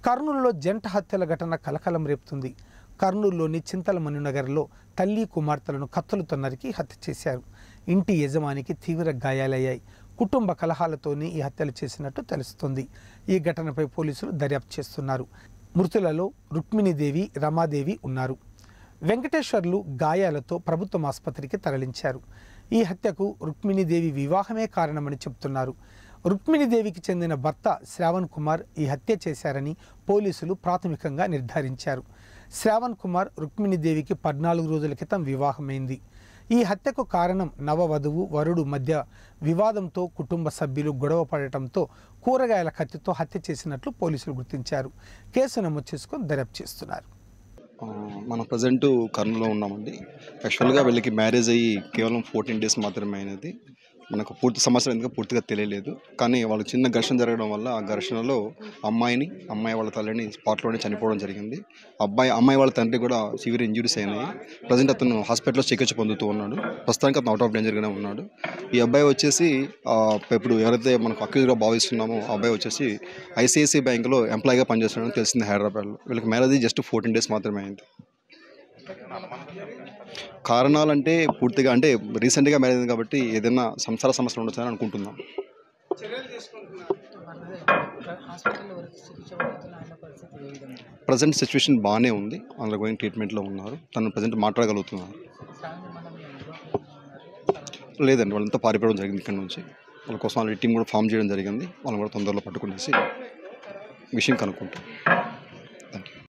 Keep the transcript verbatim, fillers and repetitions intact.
కర్నూలులో జంట హత్యల ఘటన కలకలం రేపుతుంది. కర్నూలులోని చింతలమణి నగర్లో తల్లి కుమార్తెలను కత్తులతో నరికి హత్య చేశారు. ఇంటి యజమానికి తీవ్ర గాయాలయ్యాయి. కుటుంబ కలహాలతోనే ఈ హత్యలు చేసినట్టు తెలుస్తోంది. ఈ ఘటనపై పోలీసులు దర్యాప్తు చేస్తున్నారు. మృతులలో రుక్మిణీదేవి, రమాదేవి ఉన్నారు. వెంకటేశ్వర్లు గాయాలతో ప్రభుత్వం ఆసుపత్రికి తరలించారు. ఈ హత్యకు రుక్మిణీదేవి వివాహమే కారణమని చెబుతున్నారు. రుక్మిణీదేవికి చెందిన భర్త శ్రావణ్ కుమార్ ఈ హత్య చేశారని పోలీసులు ప్రాథమికంగా నిర్ధారించారు. శ్రావణ్ కుమార్ రుక్మిణీదేవికి పద్నాలుగు రోజుల క్రితం వివాహమైంది. ఈ హత్యకు కారణం నవవధువు వరుడు మధ్య వివాదంతో కుటుంబ సభ్యులు గొడవ పడటంతో కూరగాయల కత్తితో హత్య చేసినట్లు పోలీసులు గుర్తించారు. కేసు నమోదు చేసుకొని దర్యాప్తు చేస్తున్నారు. మనం ప్రజెంట్ కర్నూలులో ఉన్నామండి. యాక్చువల్గా వీళ్ళకి మ్యారేజ్ అయ్యి కేవలం ఫోర్టీన్ డేస్ మాత్రమే అయినది. మనకు పూర్తి సమస్యలు ఎందుకు పూర్తిగా తెలియలేదు. కానీ వాళ్ళు చిన్న ఘర్షణ జరగడం వల్ల ఆ ఘర్షణలో అమ్మాయిని అమ్మాయి వాళ్ళ తల్లిని స్పాట్లోనే చనిపోవడం జరిగింది. అబ్బాయి అమ్మాయి వాళ్ళ తండ్రి కూడా సివియర్ ఇంజురీస్ అయినాయి. ప్రజెంట్ అతను హాస్పిటల్లో చికిత్స పొందుతూ ఉన్నాడు. ప్రస్తుతానికి అతను అవుట్ ఆఫ్ డేంజర్గానే ఉన్నాడు. ఈ అబ్బాయి వచ్చేసి ఇప్పుడు ఎవరైతే మనకు అక్యూజ్గా భావిస్తున్నామో ఆ అబ్బాయి వచ్చేసి ఐసిఐసిఐ బ్యాంకులో ఎంప్లాయీగా పనిచేస్తున్నాడని తెలిసింది హైదరాబాద్లో. వీళ్ళకి మ్యారేజ్ జస్ట్ ఫోర్టీన్ డేస్ మాత్రమే అయింది. కారణాలంటే పూర్తిగా అంటే రీసెంట్గా మ్యారేజ్ అయింది కాబట్టి ఏదైనా సంసార సమస్యలు ఉండొచ్చని అనుకుంటున్నాం. ప్రజెంట్ సిచ్యువేషన్ బాగానే ఉంది. అందులో గోయింగ్ ట్రీట్మెంట్లో ఉన్నారు. తను ప్రజెంట్ మాట్లాడగలుగుతున్నారు. లేదండి, వాళ్ళంతా పారిపోవడం జరిగింది ఇక్కడ నుంచి. వాళ్ళ కోసం వాళ్ళ టీం కూడా ఫామ్ చేయడం జరిగింది. వాళ్ళని కూడా తొందరలో పట్టుకునేసి విషయం కనుక్కుంటాం. Thank you.